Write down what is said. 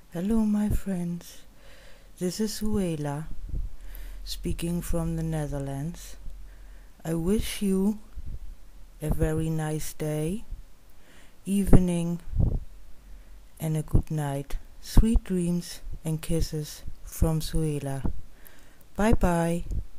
Hello, my friends. This is Suela speaking from the Netherlands. I wish you a very nice day, evening, and a good night. Sweet dreams and kisses from Suela. Bye bye.